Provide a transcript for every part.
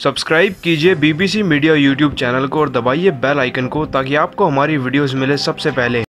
Subscribe कीजिए BBC media YouTube channel को और दबाइए बेल आइकन को ताकि आपको हमारी वीडियोस मिले सबसे पहले।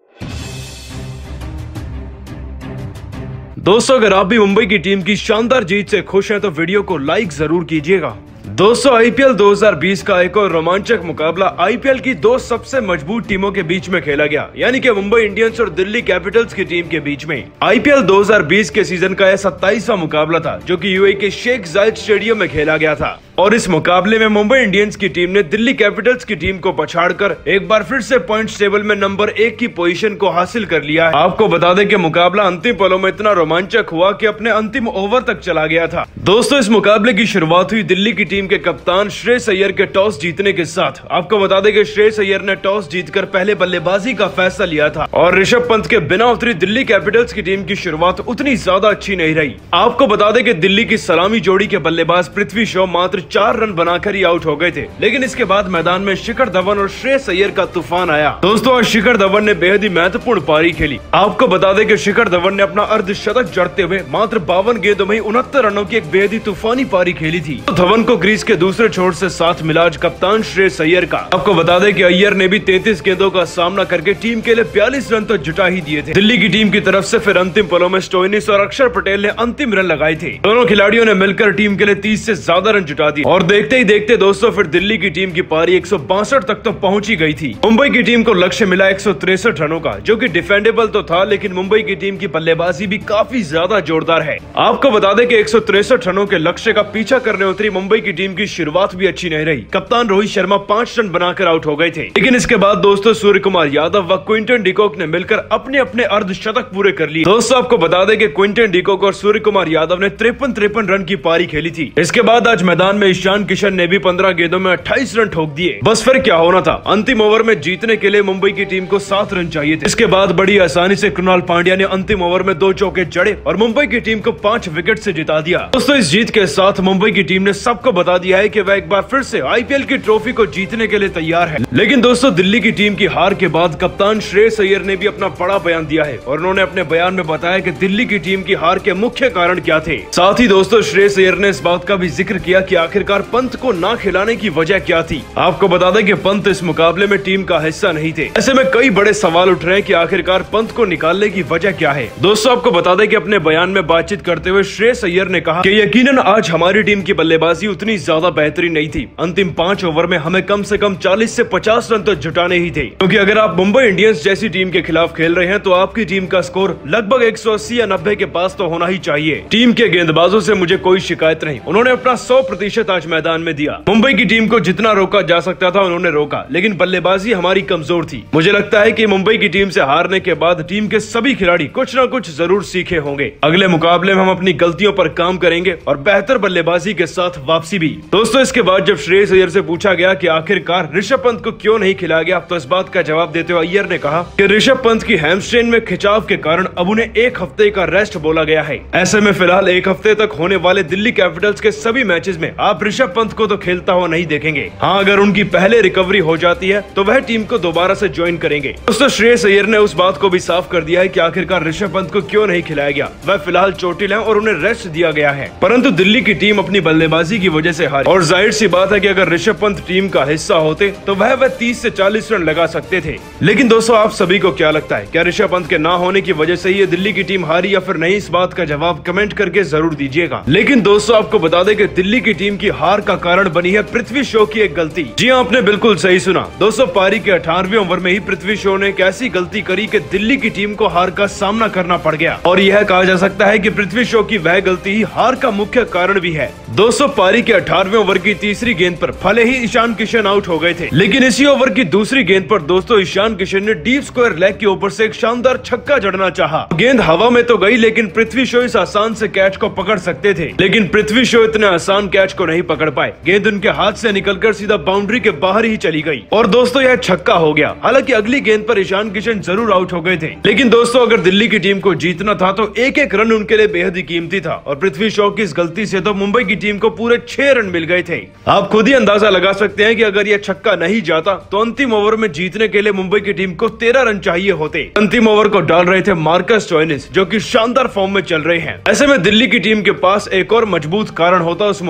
दोस्तों, अगर आप भी मुंबई की टीम की शानदार जीत से खुश हैं तो वीडियो को लाइक जरूर कीजिएगा। दोस्तों, आईपीएल 2020 का एक और रोमांचक मुकाबला आईपीएल की दो सबसे मजबूत टीमों के बीच में खेला गया, यानी कि मुंबई इंडियंस और दिल्ली कैपिटल्स की टीम के बीच में। आईपीएल 2020 के सीजन का यह 27वां मुकाबला था जो कि यूएई के शेख जायद स्टेडियम में खेला गया था और इस मुकाबले में मुंबई इंडियंस की टीम ने दिल्ली कैपिटल्स की टीम को पछाड़कर एक बार फिर से पॉइंट्स टेबल में नंबर 1 की पोजीशन को हासिल कर लिया है। आपको बता दें कि मुकाबला अंतिम पलों में इतना रोमांचक हुआ कि अपने अंतिम ओवर तक चला गया था। दोस्तों, इस मुकाबले की शुरुआत हुई दिल्ली की टीम के कप्तान श्रेयस अय्यर के टॉस जीतने के साथ। आपको बता दें कि श्रेयस अय्यर ने टॉस जीतकर पहले बल्लेबाजी का फैसला लिया था और ऋषभ पंत के बिना उतरी दिल्ली कैपिटल्स की टीम की शुरुआत उतनी ज्यादा अच्छी नहीं रही। आपको बता दें कि दिल्ली की सलामी जोड़ी के बल्लेबाज पृथ्वी शॉ मात्र 4 रन बनाकर ही आउट हो गए थे, लेकिन इसके बाद मैदान में शिखर धवन और श्रेयस अय्यर का तूफान आया। दोस्तों, आज शिखर धवन ने बेहद ही महत्वपूर्ण पारी खेली। आपको बता दें कि शिखर धवन ने अपना अर्धशतक जड़ते हुए मात्र 52 गेंदों में 69 रनों की एक बेहद ही तूफानी पारी खेली थी। तो धवन को क्रीज के दूसरे छोर से साथ मिला आज कप्तान श्रेयस अय्यर का। आपको बता दें कि अय्यर ने भी 33 गेंदों का सामना करके टीम के लिए 42 रन तो जुटा ही दिए थे। दिल्ली की टीम की तरफ से फिर अंतिम पलों में स्टोइनिस और अक्षर पटेल ने अंतिम रन लगाए थे। दोनों खिलाड़ियों ने मिलकर टीम के लिए 30 से ज्यादा रन जुटा दिए और देखते ही देखते दोस्तों फिर दिल्ली की टीम की पारी 162 तक तो पहुंची गई थी। मुंबई की टीम को लक्ष्य मिला 163 रनों का, जो कि डिफेंडेबल तो था, लेकिन मुंबई की टीम की बल्लेबाजी भी काफी ज्यादा जोरदार है। आपको बता दें कि 163 रनों के लक्ष्य का पीछा करने उतरी मुंबई की टीम की शुरुआत भी अच्छी नहीं रही। कप्तान रोहित शर्मा 5 रन बनाकर आउट हो गए थे, लेकिन इसके बाद दोस्तों सूर्य कुमार यादव व क्विंटन डिकॉक ने मिलकर अपने अपने अर्धशतक पूरे कर लिए। दोस्तों, आपको बता दें कि क्विंटन डिकॉक और सूर्य कुमार यादव ने 53 रन की पारी खेली थी। इसके बाद आज मैदान में ईशान किशन ने भी 15 गेंदों में 28 रन ठोक दिए। बस फिर क्या होना था, अंतिम ओवर में जीतने के लिए मुंबई की टीम को 7 रन चाहिए थे। इसके बाद बड़ी आसानी से कृणाल पांड्या ने अंतिम ओवर में 2 चौके जड़े और मुंबई की टीम को 5 विकेट से जिता दिया। दोस्तों, इस जीत के साथ मुंबई की टीम ने सबको बता दिया है कि वह एक बार फिर से आईपीएल की ट्रॉफी को जीतने के लिए तैयार है। लेकिन दोस्तों, दिल्ली की टीम की हार के बाद कप्तान श्रेयस अय्यर ने भी अपना बड़ा बयान दिया है और उन्होंने अपने बयान में बताया कि दिल्ली की टीम की हार के मुख्य कारण क्या थे। साथ ही दोस्तों, श्रेयस अय्यर ने इस बात का भी जिक्र किया कि आखिरकार पंत को ना खिलाने की वजह क्या थी। आपको बता दें कि पंत इस मुकाबले में टीम का हिस्सा नहीं थे। ऐसे में कई बड़े सवाल उठ रहे हैं कि आखिरकार पंत को निकालने की वजह क्या है। दोस्तों, आपको बता दें कि अपने बयान में बातचीत करते हुए श्रेयस अय्यर ने कहा कि यकीनन आज हमारी टीम की बल्लेबाजी उतनी ज्यादा बेहतरीन नहीं थी। अंतिम 5 ओवर में हमें कम से कम 40 से 50 रन तो जुटाने ही थे, क्योंकि अगर आप मुंबई इंडियंस जैसी टीम के खिलाफ खेल रहे हैं तो आपकी टीम का स्कोर लगभग 180 या 90 के पास तो होना ही चाहिए। टीम के गेंदबाजों से मुझे कोई शिकायत नहीं, उन्होंने अपना 100% आज मैदान में दिया। मुंबई की टीम को जितना रोका जा सकता था उन्होंने रोका, लेकिन बल्लेबाजी हमारी कमजोर थी। मुझे लगता है कि मुंबई की टीम से हारने के बाद टीम के सभी खिलाड़ी कुछ न कुछ जरूर सीखे होंगे। अगले मुकाबले में हम अपनी गलतियों पर काम करेंगे और बेहतर बल्लेबाजी के साथ वापसी भी। दोस्तों, इसके बाद जब श्रेयस अय्यर से पूछा गया कि आखिरकार ऋषभ पंत को क्यों नहीं खिलाया गया, तो इस बात का जवाब देते हुए अय्यर ने कहा कि ऋषभ पंत की हैमस्ट्रिंग में खिंचाव के कारण अब उन्हें 1 हफ्ते का रेस्ट बोला गया है। ऐसे में फिलहाल 1 हफ्ते तक होने वाले दिल्ली कैपिटल्स के सभी मैचेस में आप ऋषभ पंत को तो खेलता हुआ नहीं देखेंगे। हाँ, अगर उनकी पहले रिकवरी हो जाती है तो वह टीम को दोबारा से ज्वाइन करेंगे। दोस्तों, श्रेयस अय्यर ने उस बात को भी साफ कर दिया है कि आखिरकार ऋषभ पंत को क्यों नहीं खिलाया गया। वह फिलहाल चोटिल हैं और उन्हें रेस्ट दिया गया है, परंतु दिल्ली की टीम अपनी बल्लेबाजी की वजह से हारी और जाहिर सी बात है कि अगर ऋषभ पंत टीम का हिस्सा होते तो वह 30 से 40 रन लगा सकते थे। लेकिन दोस्तों, आप सभी को क्या लगता है, क्या ऋषभ पंत के ना होने की वजह से ही दिल्ली की टीम हारी या फिर नहीं? इस बात का जवाब कमेंट करके जरूर दीजिएगा। लेकिन दोस्तों, आपको बता दें कि दिल्ली की टीम की हार का कारण बनी है पृथ्वी शॉ की एक गलती। जी हाँ, आपने बिल्कुल सही सुना। दोस्तों, पारी के 18वें ओवर में ही पृथ्वी शॉ ने एक ऐसी गलती करी कि दिल्ली की टीम को हार का सामना करना पड़ गया और यह कहा जा सकता है कि पृथ्वी शॉ की वह गलती ही हार का मुख्य कारण भी है। दोस्तों, पारी के 18वें ओवर की तीसरी गेंद पर भले ही ईशान किशन आउट हो गए थे, लेकिन इसी ओवर की दूसरी गेंद पर दोस्तों ईशान किशन ने डीप स्क्वायर लेग के ऊपर से एक शानदार छक्का जड़ना चाहा। गेंद हवा में तो गई, लेकिन पृथ्वी शॉ इस आसान से कैच को पकड़ सकते थे, लेकिन पृथ्वी शॉ इतने आसान कैच को नहीं पकड़ पाए। गेंद उनके हाथ से निकलकर सीधा बाउंड्री के बाहर ही चली गई और दोस्तों यह छक्का हो गया। हालांकि अगली गेंद पर ईशान किशन जरूर आउट हो गए थे, लेकिन दोस्तों अगर दिल्ली की टीम को जीतना था तो एक एक रन उनके लिए बेहद ही कीमती था और पृथ्वी शॉ की इस गलती से तो मुंबई की टीम को पूरे 6 रन मिल गए थे। आप खुद ही अंदाजा लगा सकते हैं कि अगर यह छक्का नहीं जाता तो अंतिम ओवर में जीतने के लिए मुंबई की टीम को 13 रन चाहिए होते। अंतिम ओवर को डाल रहे थे मार्कस स्टोइनिस, जो कि शानदार फॉर्म में चल रहे हैं। ऐसे में दिल्ली की टीम के पास एक और मजबूत कारण होता उस मुकाबले को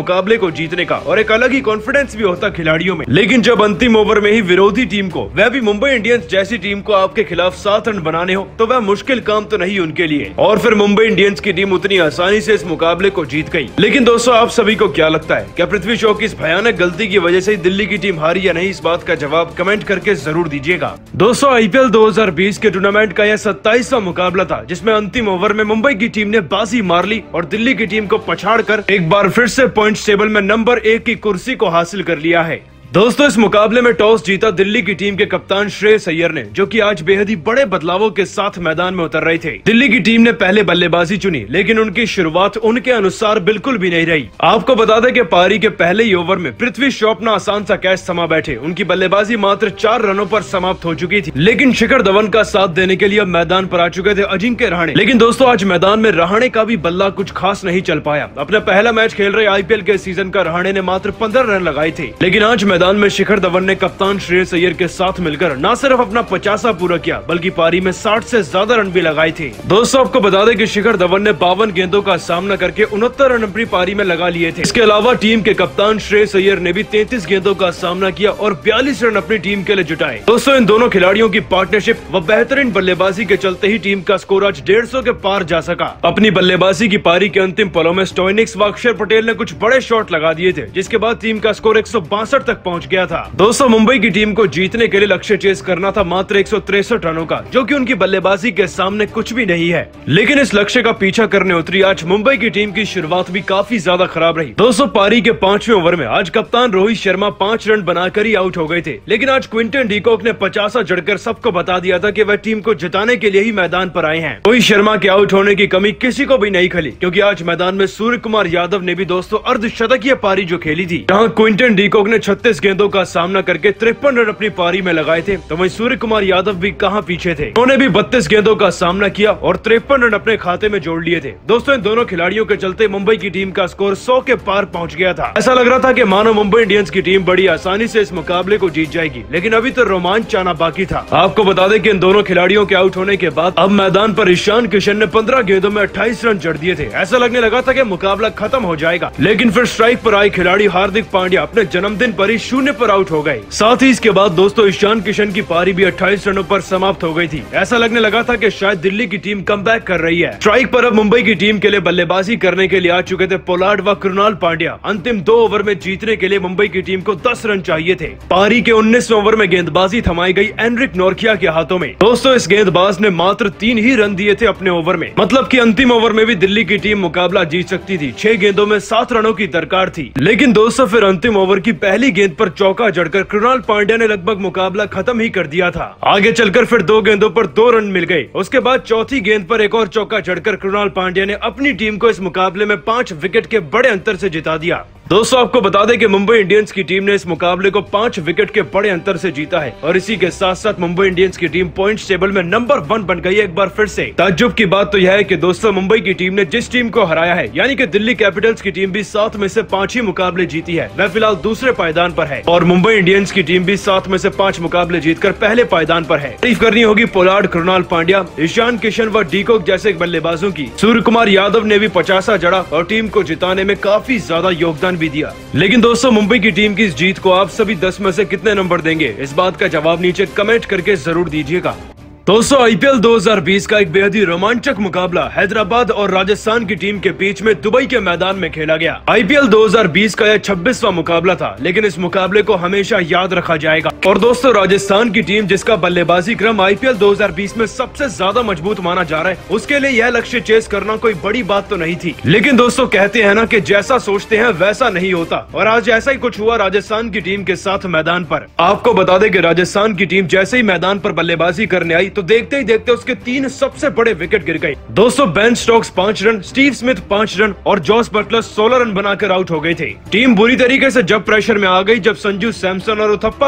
को जीतने का और एक अलग ही कॉन्फिडेंस भी होता खिलाड़ियों में। लेकिन जब अंतिम ओवर में ही विरोधी टीम को, वह भी मुंबई इंडियंस जैसी टीम को आपके खिलाफ 7 रन बनाने हो, तो वह मुश्किल काम तो नहीं उनके लिए। और फिर मुंबई इंडियंस की टीम उतनी आसानी से इस मुकाबले को जीत गई। लेकिन दोस्तों, आप सभी को क्या लगता है, क्या पृथ्वी शॉ की इस भयानक गलती की वजह से दिल्ली की टीम हारी या नहीं? इस बात का जवाब कमेंट करके जरूर दीजिएगा। दोस्तों, आईपीएल 2020 के टूर्नामेंट का यह 27वां मुकाबला था, जिसमें अंतिम ओवर में मुंबई की टीम ने बाजी मार ली और दिल्ली की टीम को पछाड़कर एक बार फिर से पॉइंट्स टेबल में नंबर 1 की कुर्सी को हासिल कर लिया है। दोस्तों, इस मुकाबले में टॉस जीता दिल्ली की टीम के कप्तान श्रेयस अय्यर ने, जो कि आज बेहद ही बड़े बदलावों के साथ मैदान में उतर रहे थे। दिल्ली की टीम ने पहले बल्लेबाजी चुनी, लेकिन उनकी शुरुआत उनके अनुसार बिल्कुल भी नहीं रही। आपको बता दें कि पारी के पहले ही ओवर में पृथ्वी शॉ अपना आसान सा कैच थमा बैठे। उनकी बल्लेबाजी मात्र 4 रनों पर समाप्त हो चुकी थी। लेकिन शिखर धवन का साथ देने के लिए अब मैदान पर आ चुके थे अजिंक्य रहाणे। लेकिन दोस्तों, आज मैदान में रहाणे का भी बल्ला कुछ खास नहीं चल पाया। अपना पहला मैच खेल रहे आईपीएल के सीजन का रहाणे ने मात्र 15 रन लगाए थे। लेकिन आज मैदान में शिखर धवन ने कप्तान श्रेयस अय्यर के साथ मिलकर न सिर्फ अपना 50 पूरा किया, बल्कि पारी में 60 से ज्यादा रन भी लगाए थे। दोस्तों, आपको बता दें कि शिखर धवन ने 52 गेंदों का सामना करके 69 रन अपनी पारी में लगा लिए थे। इसके अलावा टीम के कप्तान श्रेयस अय्यर ने भी 33 गेंदों का सामना किया और 42 रन अपनी टीम के लिए जुटाए। दोस्तों, इन दोनों खिलाड़ियों की पार्टनरशिप व बेहतरीन बल्लेबाजी के चलते ही टीम का स्कोर आज 150 के पार जा सका। अपनी बल्लेबाजी की पारी के अंतिम पलों में स्टोइनिस व अक्षर पटेल ने कुछ बड़े शॉट लगा दिए थे, जिसके बाद टीम का स्कोर 162 तक पहुंच गया था। दोस्तों, मुंबई की टीम को जीतने के लिए लक्ष्य चेस करना था मात्र 163 रनों का, जो कि उनकी बल्लेबाजी के सामने कुछ भी नहीं है। लेकिन इस लक्ष्य का पीछा करने उतरी आज मुंबई की टीम की शुरुआत भी काफी ज्यादा खराब रही। दोस्तों, पारी के 5वें ओवर में आज कप्तान रोहित शर्मा 5 रन बनाकर ही आउट हो गए थे। लेकिन आज क्विंटन डीकॉक ने 50 जड़कर सबको बता दिया था कि वह टीम को जिताने के लिए ही मैदान पर आए हैं। रोहित शर्मा के आउट होने की कमी किसी को भी नहीं खली, क्योंकि आज मैदान में सूर्य कुमार यादव ने भी दोस्तों अर्धशतकीय पारी जो खेली थी, जहां क्विंटन डीकॉक ने 36 गेंदों का सामना करके 53 रन अपनी पारी में लगाए थे, तो वहीं सूर्य कुमार यादव भी कहां पीछे थे। उन्होंने भी 32 गेंदों का सामना किया और 53 रन अपने खाते में जोड़ लिए थे। दोस्तों, इन दोनों खिलाड़ियों के चलते मुंबई की टीम का स्कोर 100 के पार पहुंच गया था। ऐसा लग रहा था कि मानो मुंबई इंडियंस की टीम बड़ी आसानी से इस मुकाबले को जीत जाएगी, लेकिन अभी तो रोमांच आना बाकी था। आपको बता दें कि इन दोनों खिलाड़ियों के आउट होने के बाद अब मैदान पर ईशान किशन ने 15 गेंदों में 28 रन जड़ दिए थे। ऐसा लगने लगा था कि मुकाबला खत्म हो जाएगा, लेकिन फिर स्ट्राइक पर आए खिलाड़ी हार्दिक पांड्या अपने जन्मदिन पर ही 0 पर आउट हो गए। साथ ही इसके बाद दोस्तों, ईशान किशन की पारी भी 28 रनों पर समाप्त हो गई थी। ऐसा लगने लगा था कि शायद दिल्ली की टीम कमबैक कर रही है। स्ट्राइक पर अब मुंबई की टीम के लिए बल्लेबाजी करने के लिए आ चुके थे पोलार्ड व कृणाल पांड्या। अंतिम 2 ओवर में जीतने के लिए मुंबई की टीम को 10 रन चाहिए थे। पारी के 19वें ओवर में गेंदबाजी थमाई गई एनरिक नोरकिया के हाथों में। दोस्तों, इस गेंदबाज ने मात्र 3 ही रन दिए थे अपने ओवर में, मतलब कि अंतिम ओवर में भी दिल्ली की टीम मुकाबला जीत सकती थी। 6 गेंदों में 7 रनों की दरकार थी। लेकिन दोस्तों, फिर अंतिम ओवर की पहली गेंद पर चौका जड़कर कृणाल पांड्या ने लगभग मुकाबला खत्म ही कर दिया था। आगे चलकर फिर 2 गेंदों पर 2 रन मिल गए। उसके बाद चौथी गेंद पर एक और चौका जड़कर कृणाल पांड्या ने अपनी टीम को इस मुकाबले में 5 विकेट के बड़े अंतर से जिता दिया। दोस्तों, आपको बता दें कि मुंबई इंडियंस की टीम ने इस मुकाबले को 5 विकेट के बड़े अंतर से जीता है और इसी के साथ साथ मुंबई इंडियंस की टीम पॉइंट्स टेबल में नंबर 1 बन गई है एक बार फिर से। ताज्जुब की बात तो यह है कि दोस्तों, मुंबई की टीम ने जिस टीम को हराया है, यानी कि दिल्ली कैपिटल्स की टीम भी 7 में से 5 ही मुकाबले जीती है। वह फिलहाल दूसरे पायदान पर है और मुंबई इंडियंस की टीम भी 7 में से 5 मुकाबले जीतकर पहले पायदान पर है। तारीफ करनी होगी पोलार्ड, कृणाल पांड्या, ईशान किशन व डीकॉक जैसे बल्लेबाजों की। सूर्य कुमार यादव ने भी 50 जड़ा और टीम को जिताने में काफी ज्यादा योगदान भी दिया। लेकिन दोस्तों, मुंबई की टीम की इस जीत को आप सभी 10 में से कितने नंबर देंगे? इस बात का जवाब नीचे कमेंट करके जरूर दीजिएगा। दोस्तों, आईपीएल 2020 का एक बेहद ही रोमांचक मुकाबला हैदराबाद और राजस्थान की टीम के बीच में दुबई के मैदान में खेला गया। आईपीएल 2020 का यह 26वां मुकाबला था, लेकिन इस मुकाबले को हमेशा याद रखा जाएगा। और दोस्तों, राजस्थान की टीम जिसका बल्लेबाजी क्रम आईपीएल 2020 में सबसे ज्यादा मजबूत माना जा रहा है, उसके लिए यह लक्ष्य चेस करना कोई बड़ी बात तो नहीं थी। लेकिन दोस्तों, कहते हैं ना कि जैसा सोचते हैं वैसा नहीं होता, और आज ऐसा ही कुछ हुआ राजस्थान की टीम के साथ मैदान पर। आपको बता दें कि राजस्थान की टीम जैसे ही मैदान पर बल्लेबाजी करने आई तो देखते ही देखते उसके 3 सबसे बड़े विकेट गिर गए। दोस्तों, Ben Stokes 5 run, Steve Smith 5 run और जॉस बटलर 16 रन बनाकर आउट हो गए थे। टीम बुरी तरीके से जब प्रेशर में आ गई, जब संजू सैमसन और उथप्पा भी अपना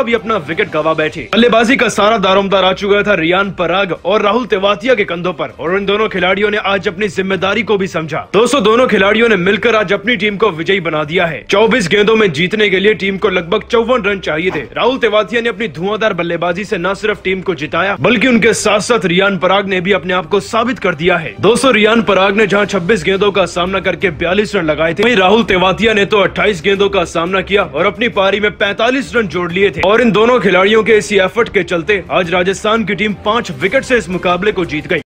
विकेट गवा बैठे। बल्लेबाजी का सारा दारोमदार आ चुका था रियान पराग और राहुल तेवातिया के कंधों पर और इन दोनों खिलाड़ियों ने आज अपनी जिम्मेदारी को भी समझा। दोस्तों, दोनों खिलाड़ियों ने मिलकर आज अपनी टीम को विजयी बना दिया है। 24 गेंदों में जीतने के लिए टीम को लगभग 54 रन चाहिए थे। राहुल तेवातिया ने अपनी धुआंधार बल्लेबाजी से न सिर्फ टीम को जिताया बल्कि उनके साथ साथ रियान पराग ने भी अपने आप को साबित कर दिया है। दोस्तों, रियान पराग ने जहां 26 गेंदों का सामना करके 42 रन लगाए थे, वहीं राहुल तेवातिया ने तो 28 गेंदों का सामना किया और अपनी पारी में 45 रन जोड़ लिए थे। और इन दोनों खिलाड़ियों के इसी एफर्ट के चलते आज राजस्थान की टीम 5 विकेट से इस मुकाबले को जीत गई।